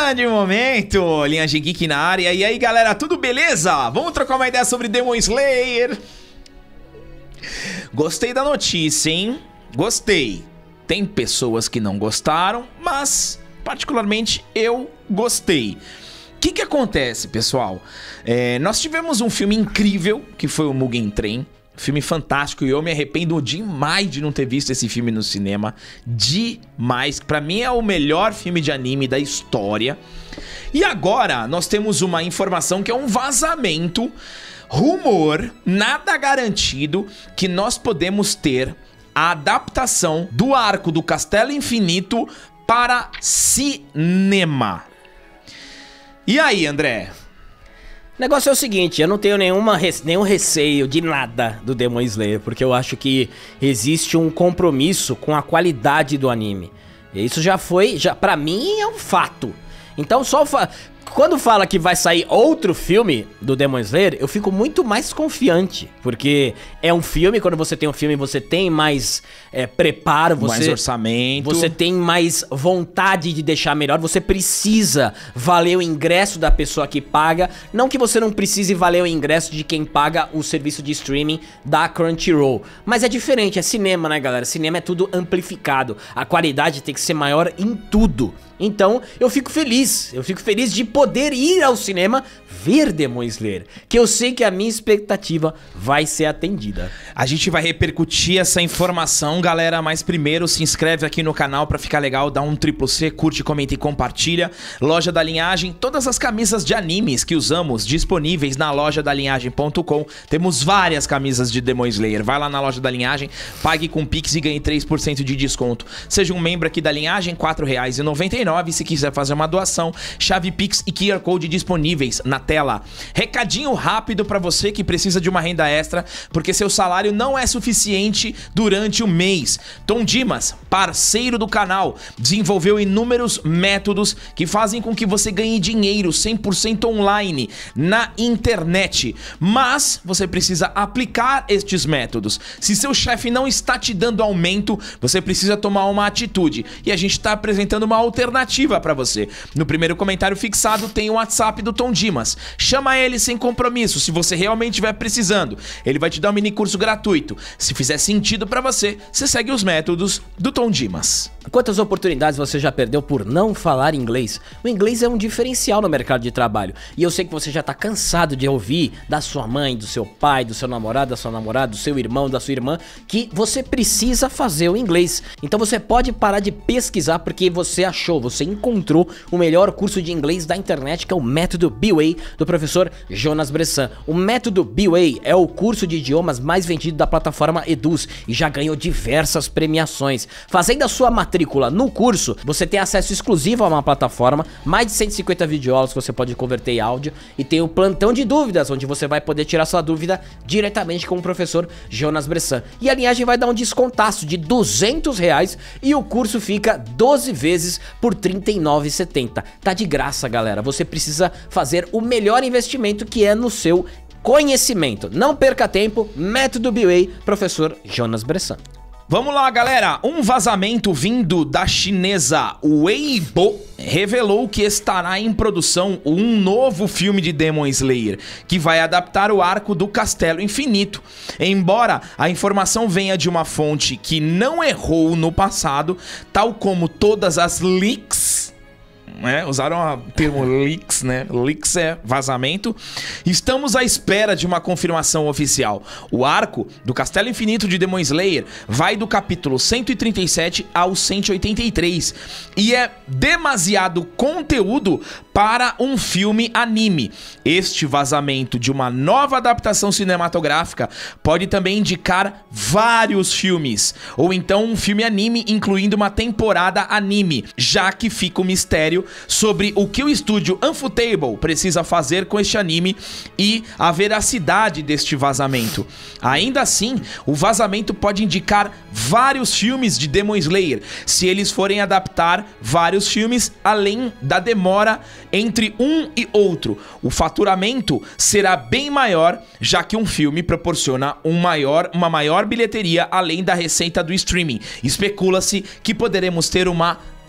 Grande momento, Linhagem Geek na área. E aí, galera, tudo beleza? Vamos trocar uma ideia sobre Demon Slayer? Gostei da notícia, hein? Gostei. Tem pessoas que não gostaram, mas particularmente eu gostei. O que acontece, pessoal? Nós tivemos um filme incrível, que foi o Mugen Train. Filme fantástico, e eu me arrependo demais de não ter visto esse filme no cinema. Demais. Pra mim é o melhor filme de anime da história. E agora nós temos uma informação que é um vazamento, rumor, nada garantido, que nós podemos ter a adaptação do arco do Castelo Infinito para cinema. E aí, André? O negócio é o seguinte, eu não tenho nenhum receio de nada do Demon Slayer, porque eu acho que existe um compromisso com a qualidade do anime. E isso pra mim é um fato. Então quando fala que vai sair outro filme do Demon Slayer, eu fico muito mais confiante, porque é um filme, quando você tem um filme você tem mais preparo, mais orçamento, você tem mais vontade de deixar melhor, você precisa valer o ingresso da pessoa que paga, não que você não precise valer o ingresso de quem paga o serviço de streaming da Crunchyroll, mas é diferente, é cinema, né, galera? Cinema é tudo amplificado, a qualidade tem que ser maior em tudo. Então eu fico feliz de poder ir ao cinema ver Demon Slayer, que eu sei que a minha expectativa vai ser atendida. A gente vai repercutir essa informação, galera, mas primeiro se inscreve aqui no canal pra ficar legal, dá um CCC, curte, comenta e compartilha. Loja da Linhagem, todas as camisas de animes que usamos disponíveis na loja da linhagem.com. Temos várias camisas de Demon Slayer, vai lá na loja da Linhagem, pague com Pix e ganhe 3% de desconto. Seja um membro aqui da Linhagem, R$ 4,99. Se quiser fazer uma doação, chave Pix e QR Code disponíveis na tela. Recadinho rápido para você que precisa de uma renda extra, porque seu salário não é suficiente durante o mês. Tom Dimas, parceiro do canal, desenvolveu inúmeros métodos que fazem com que você ganhe dinheiro 100% online na internet. Mas você precisa aplicar estes métodos. Se seu chefe não está te dando aumento, você precisa tomar uma atitude. E a gente está apresentando uma alternativa para você. No primeiro comentário fixado tem o WhatsApp do Tom Dimas. Chama ele sem compromisso, se você realmente estiver precisando. Ele vai te dar um mini curso gratuito. Se fizer sentido para você, você segue os métodos do Tom Dimas. Quantas oportunidades você já perdeu por não falar inglês? O inglês é um diferencial no mercado de trabalho. E eu sei que você já tá cansado de ouvir da sua mãe, do seu pai, do seu namorado, da sua namorada, do seu irmão, da sua irmã, que você precisa fazer o inglês. Então você pode parar de pesquisar porque você achou, você encontrou o melhor curso de inglês da internet, que é o Método B-Way do professor Jonas Bressan. O Método B-Way é o curso de idiomas mais vendido da plataforma Eduz e já ganhou diversas premiações. Fazendo a sua matrícula no curso, você tem acesso exclusivo a uma plataforma, mais de 150 videoaulas que você pode converter em áudio, e tem o plantão de dúvidas, onde você vai poder tirar sua dúvida diretamente com o professor Jonas Bressan. E a Linhagem vai dar um descontaço de R$200 e o curso fica 12 vezes por R$ 39,70. Tá de graça, galera. Você precisa fazer o melhor investimento, que é no seu conhecimento. Não perca tempo. Método B-Way, professor Jonas Bressan. Vamos lá, galera. Um vazamento vindo da chinesa Weibo revelou que estará em produção um novo filme de Demon Slayer, que vai adaptar o arco do Castelo Infinito. Embora a informação venha de uma fonte que não errou no passado, tal como todas as leaks, usaram o termo leaks, né? Leaks é vazamento. Estamos à espera de uma confirmação oficial. O arco do Castelo Infinito de Demon Slayer vai do capítulo 137 ao 183 e é demasiado conteúdo para um filme anime. Este vazamento de uma nova adaptação cinematográfica pode também indicar vários filmes, ou então um filme anime incluindo uma temporada anime, já que fica o mistério sobre o que o estúdio Ufotable precisa fazer com este anime e a veracidade deste vazamento. Ainda assim, o vazamento pode indicar vários filmes de Demon Slayer, se eles forem adaptar vários filmes, além da demora entre um e outro. O faturamento será bem maior, já que um filme proporciona uma maior bilheteria além da receita do streaming. Especula-se que poderemos ter uma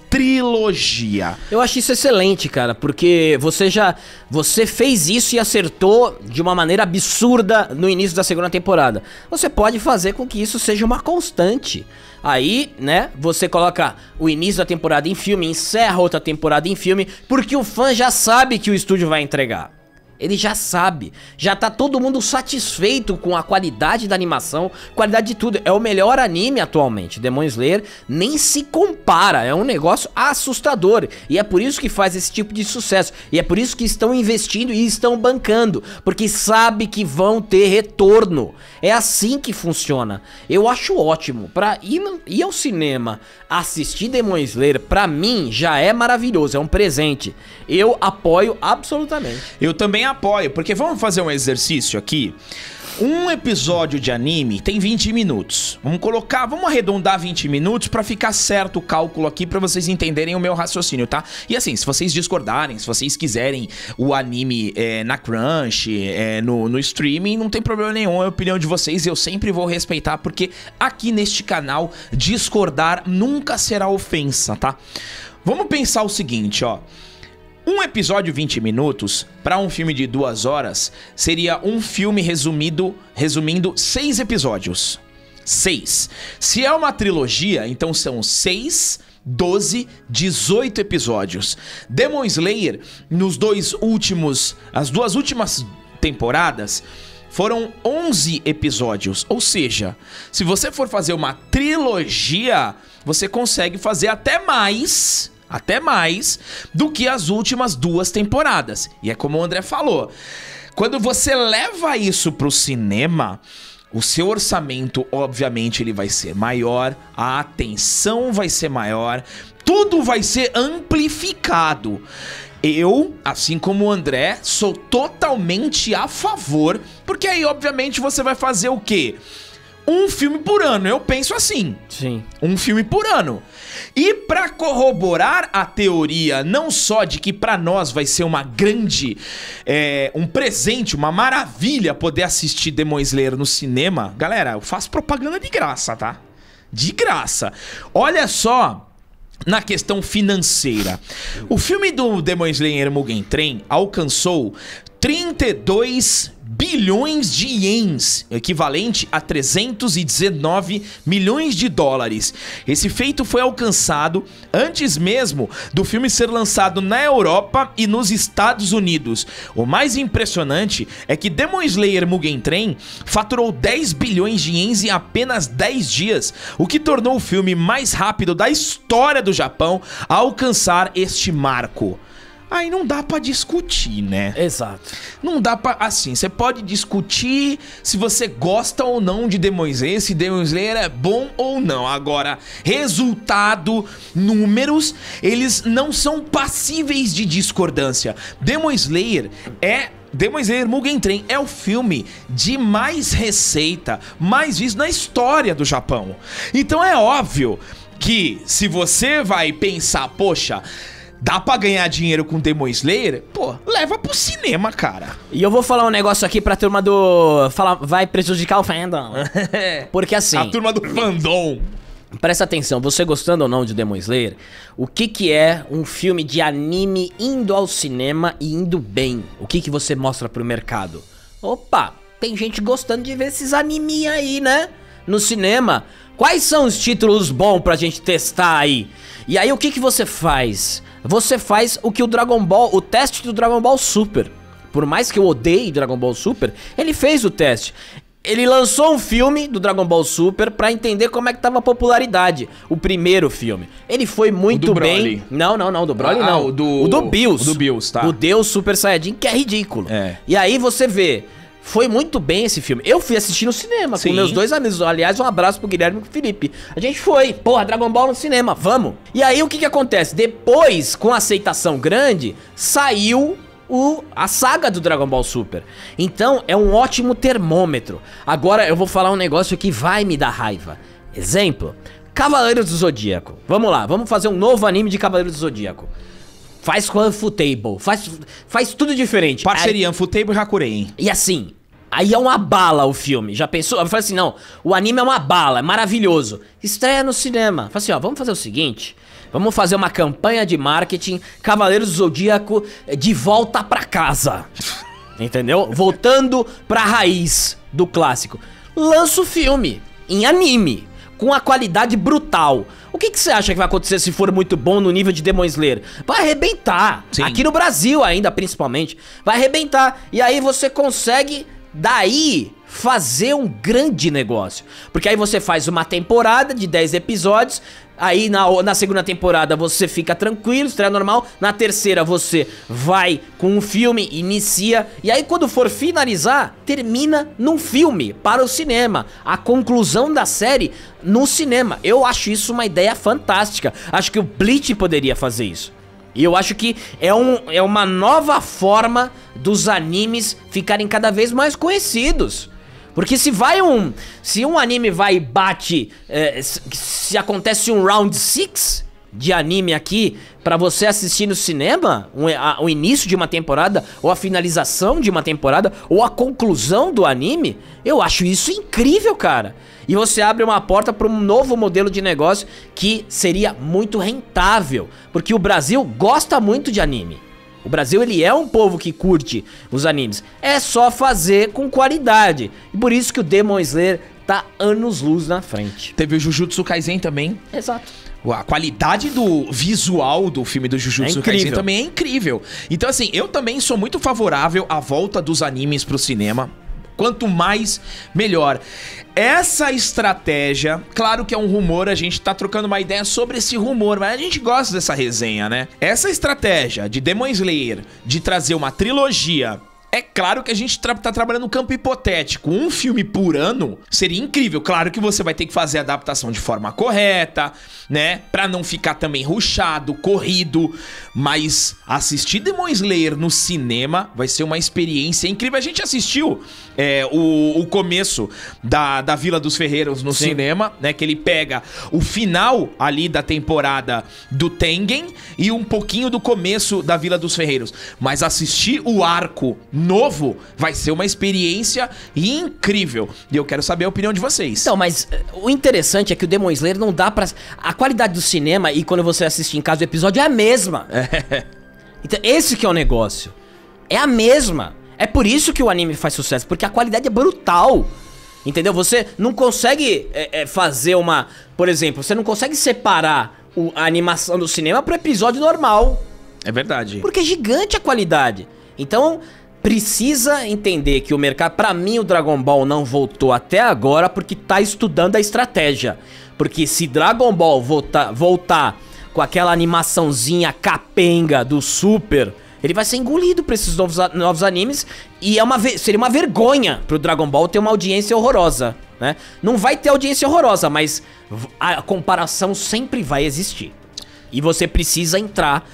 trilogia. Eu acho isso excelente, cara, porque você fez isso e acertou de uma maneira absurda no início da segunda temporada. Você pode fazer com que isso seja uma constante. Aí, né, você coloca o início da temporada em filme, encerra outra temporada em filme, porque o fã já sabe que o estúdio vai entregar. Ele já sabe, já tá todo mundo satisfeito com a qualidade da animação, qualidade de tudo. É o melhor anime atualmente. Demon Slayer nem se compara, é um negócio assustador. E é por isso que faz esse tipo de sucesso. E é por isso que estão investindo e estão bancando, porque sabe que vão ter retorno. É assim que funciona. Eu acho ótimo. Pra ir ao cinema assistir Demon Slayer, pra mim, já é maravilhoso, é um presente. Eu apoio absolutamente. Eu também apoio, porque vamos fazer um exercício aqui. Um episódio de anime tem 20 minutos. Vamos arredondar 20 minutos pra ficar certo o cálculo aqui, pra vocês entenderem o meu raciocínio, tá? E assim, se vocês discordarem, se vocês quiserem o anime na Crunch, no streaming, não tem problema nenhum, é a opinião de vocês, eu sempre vou respeitar, porque aqui neste canal, discordar nunca será ofensa, tá? Vamos pensar o seguinte, ó. Um episódio 20 minutos, para um filme de 2 horas, seria um filme resumindo 6 episódios. 6. Se é uma trilogia, então são 6, 12, 18 episódios. Demon Slayer, as 2 últimas temporadas, foram 11 episódios. Ou seja, se você for fazer uma trilogia, você consegue fazer até mais do que as últimas 2 temporadas. E é como o André falou, quando você leva isso pro cinema, o seu orçamento, obviamente, ele vai ser maior, a atenção vai ser maior, tudo vai ser amplificado. Eu, assim como o André, sou totalmente a favor, porque aí, obviamente, você vai fazer o quê? Um filme por ano, eu penso assim. Sim. Um filme por ano. E pra corroborar a teoria, não só de que pra nós vai ser uma grande, um presente, uma maravilha poder assistir Demon Slayer no cinema. Galera, eu faço propaganda de graça, tá? De graça. Olha só na questão financeira. O filme do Demon Slayer Mugen Train alcançou 32 bilhões de ienes, equivalente a 319 milhões de dólares. Esse feito foi alcançado antes mesmo do filme ser lançado na Europa e nos Estados Unidos. O mais impressionante é que Demon Slayer Mugen Train faturou 10 bilhões de ienes em apenas 10 dias, o que tornou o filme mais rápido da história do Japão a alcançar este marco. Aí não dá pra discutir, né? Exato. Não dá pra... Assim, você pode discutir se você gosta ou não de Demon Slayer, se Demon Slayer é bom ou não. Agora, resultado, números, eles não são passíveis de discordância. Demon Slayer Mugen Train é o filme de mais receita, mais visto na história do Japão. Então é óbvio que se você vai pensar, poxa, dá pra ganhar dinheiro com Demon Slayer? Pô, leva pro cinema, cara. E eu vou falar um negócio aqui pra turma do... vai prejudicar o fandom. Porque assim... A turma do fandom. Presta atenção, você gostando ou não de Demon Slayer, o que é um filme de anime indo ao cinema e indo bem? O que você mostra pro mercado? Opa, tem gente gostando de ver esses anime aí, né? No cinema. Quais são os títulos bons pra gente testar aí? E aí o que você faz? Você faz o que o teste do Dragon Ball Super. Por mais que eu odeie Dragon Ball Super, ele fez o teste. Ele lançou um filme do Dragon Ball Super pra entender como é que tava a popularidade. O primeiro filme. Ele foi muito bem. Não, do Broly não. O do Bills. O do Bills, tá. O Deus Super Saiyajin, que é ridículo. É. E aí você vê... Foi muito bem esse filme. Eu fui assistir no cinema com meus 2 amigos. Aliás, um abraço pro Guilherme e pro Felipe. A gente foi. Porra, Dragon Ball no cinema, vamos. E aí, o que acontece? Depois, com aceitação grande, saiu a saga do Dragon Ball Super. Então, é um ótimo termômetro. Agora, eu vou falar um negócio que vai me dar raiva. Exemplo, Cavaleiros do Zodíaco. Vamos lá, vamos fazer um novo anime de Cavaleiros do Zodíaco. Faz com a Ufotable, faz tudo diferente. Parceria, Ufotable e Hakurei. E assim... Aí é uma bala o filme, já pensou? Eu falei assim, não, o anime é uma bala, é maravilhoso. Estreia no cinema. Falei assim, ó, vamos fazer o seguinte, Vamos fazer uma campanha de marketing Cavaleiros do Zodíaco de volta pra casa. Entendeu? Voltando pra raiz do clássico. Lança o filme em anime, com a qualidade brutal. O que você acha que vai acontecer se for muito bom no nível de Demon Slayer? Vai arrebentar. Sim. Aqui no Brasil ainda, principalmente. Vai arrebentar. E aí você consegue, daí, fazer um grande negócio. Porque aí você faz uma temporada de 10 episódios. Aí na segunda temporada você fica tranquilo, estreia normal. Na terceira você vai com um filme, inicia. E aí quando for finalizar, termina num filme para o cinema. A conclusão da série no cinema. Eu acho isso uma ideia fantástica. Acho que o Bleach poderia fazer isso. E eu acho que é uma nova forma dos animes ficarem cada vez mais conhecidos. Porque se um anime vai e bate, se acontece um round 6 de anime aqui pra você assistir no cinema, o início de uma temporada, ou a finalização de uma temporada, ou a conclusão do anime, eu acho isso incrível, cara. E você abre uma porta para um novo modelo de negócio que seria muito rentável, porque o Brasil gosta muito de anime. O Brasil, ele é um povo que curte os animes. É só fazer com qualidade. E por isso que o Demon Slayer tá anos-luz na frente. Teve o Jujutsu Kaisen também. Exato. A qualidade do visual do filme do Jujutsu Kaisen também é incrível. Então, assim, eu também sou muito favorável à volta dos animes pro cinema. Quanto mais, melhor. Essa estratégia, claro que é um rumor, a gente tá trocando uma ideia sobre esse rumor, mas a gente gosta dessa resenha, né? Essa estratégia de Demon Slayer, de trazer uma trilogia... É claro que a gente tá trabalhando no campo hipotético. Um filme por ano seria incrível. Claro que você vai ter que fazer a adaptação de forma correta, né? Pra não ficar também rushado, corrido. Mas assistir Demon Slayer no cinema vai ser uma experiência incrível. A gente assistiu o começo da Vila dos Ferreiros no cinema, né? Que ele pega o final ali da temporada do Tengen e um pouquinho do começo da Vila dos Ferreiros. Mas assistir o arco novo vai ser uma experiência incrível. E eu quero saber a opinião de vocês. Então, mas o interessante é que o Demon Slayer não dá pra... A qualidade do cinema e quando você assiste em casa o episódio é a mesma. Então, esse que é o negócio. É a mesma. É por isso que o anime faz sucesso, porque a qualidade é brutal. Entendeu? Você não consegue fazer uma... Por exemplo, você não consegue separar a animação do cinema pro episódio normal. É verdade. Porque é gigante a qualidade. Então... Precisa entender que o mercado... Pra mim, o Dragon Ball não voltou até agora porque tá estudando a estratégia. Porque se Dragon Ball voltar com aquela animaçãozinha capenga do Super, ele vai ser engolido pra esses novos animes. E seria uma vergonha pro Dragon Ball ter uma audiência horrorosa, né? Não vai ter audiência horrorosa, mas a comparação sempre vai existir. E você precisa entrar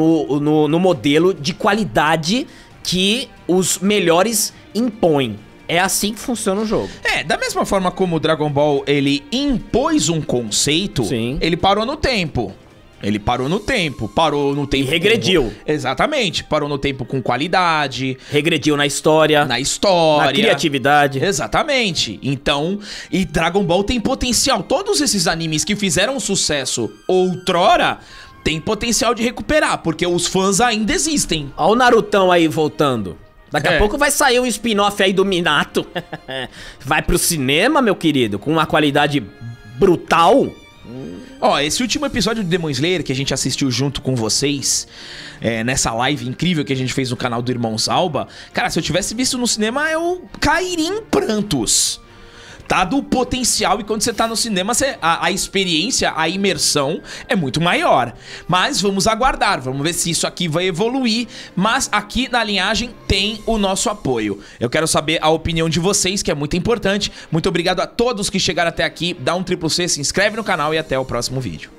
no modelo de qualidade que os melhores impõem. É assim que funciona o jogo. Da mesma forma como o Dragon Ball, ele impôs um conceito, sim, ele parou no tempo. Parou no tempo e regrediu. Exatamente, parou no tempo com qualidade. Regrediu na história. Na criatividade. Exatamente. Então, e Dragon Ball tem potencial. Todos esses animes que fizeram sucesso outrora... tem potencial de recuperar, porque os fãs ainda existem. Olha o Narutão aí voltando. Daqui a pouco vai sair um spin-off aí do Minato. Vai pro cinema, meu querido, com uma qualidade brutal. Ó, esse último episódio do Demon Slayer que a gente assistiu junto com vocês, nessa live incrível que a gente fez no canal do Irmãos Alba, cara, se eu tivesse visto no cinema, eu cairia em prantos. Tá do potencial, e quando você tá no cinema, a experiência, a imersão é muito maior. Mas vamos aguardar, vamos ver se isso aqui vai evoluir. Mas aqui na Linhagem tem o nosso apoio. Eu quero saber a opinião de vocês, que é muito importante. Muito obrigado a todos que chegaram até aqui. Dá um triplo C, se inscreve no canal e até o próximo vídeo.